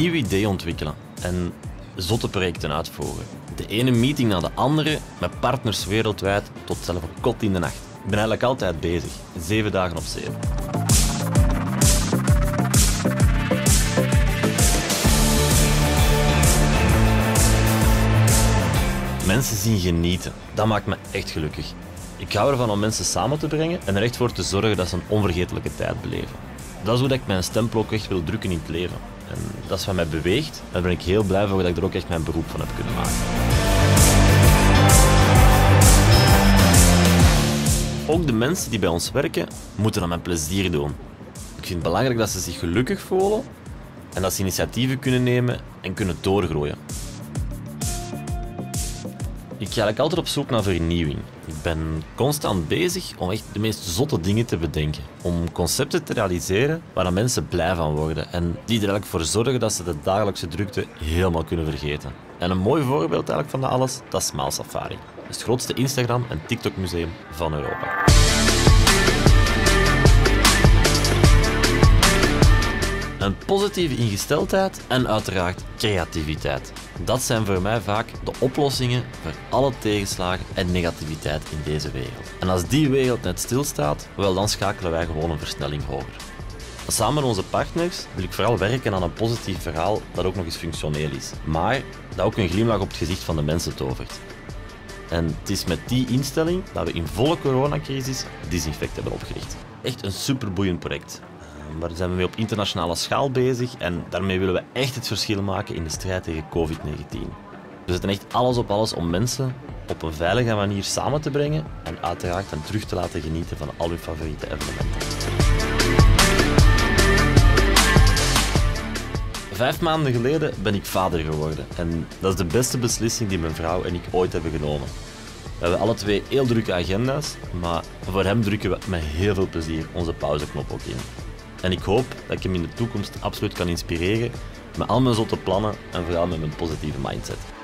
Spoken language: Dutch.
nieuwe ideeën ontwikkelen en zotte projecten uitvoeren. De ene meeting na de andere met partners wereldwijd tot zelfs een kot in de nacht. Ik ben eigenlijk altijd bezig, 7 dagen op 7. Mensen zien genieten, dat maakt me echt gelukkig. Ik hou ervan om mensen samen te brengen en er echt voor te zorgen dat ze een onvergetelijke tijd beleven. Dat is hoe ik mijn stempel ook echt wil drukken in het leven. En dat is wat mij beweegt en daar ben ik heel blij voor dat ik er ook echt mijn beroep van heb kunnen maken. Ook de mensen die bij ons werken, moeten dat met plezier doen. Ik vind het belangrijk dat ze zich gelukkig voelen en dat ze initiatieven kunnen nemen en kunnen doorgroeien. Ik ga eigenlijk altijd op zoek naar vernieuwing. Ik ben constant bezig om echt de meest zotte dingen te bedenken. Om concepten te realiseren waar de mensen blij van worden en die er eigenlijk voor zorgen dat ze de dagelijkse drukte helemaal kunnen vergeten. En een mooi voorbeeld eigenlijk van dat alles, dat is Smile Safari. Dat is het grootste Instagram- en TikTok-museum van Europa. Een positieve ingesteldheid en uiteraard creativiteit. Dat zijn voor mij vaak de oplossingen voor alle tegenslagen en negativiteit in deze wereld. En als die wereld net stilstaat, wel dan schakelen wij gewoon een versnelling hoger. Samen met onze partners wil ik vooral werken aan een positief verhaal dat ook nog eens functioneel is, maar dat ook een glimlach op het gezicht van de mensen tovert. En het is met die instelling dat we in volle coronacrisis Disinfect hebben opgericht. Echt een superboeiend project. Maar daar zijn we mee op internationale schaal bezig en daarmee willen we echt het verschil maken in de strijd tegen COVID-19. We zetten echt alles op alles om mensen op een veilige manier samen te brengen en uiteraard hen terug te laten genieten van al hun favoriete evenementen. 5 maanden geleden ben ik vader geworden en dat is de beste beslissing die mijn vrouw en ik ooit hebben genomen. We hebben alle twee heel drukke agenda's, maar voor hem drukken we met heel veel plezier onze pauzeknop ook in. En ik hoop dat ik hem in de toekomst absoluut kan inspireren met al mijn zotte plannen en vooral met mijn positieve mindset.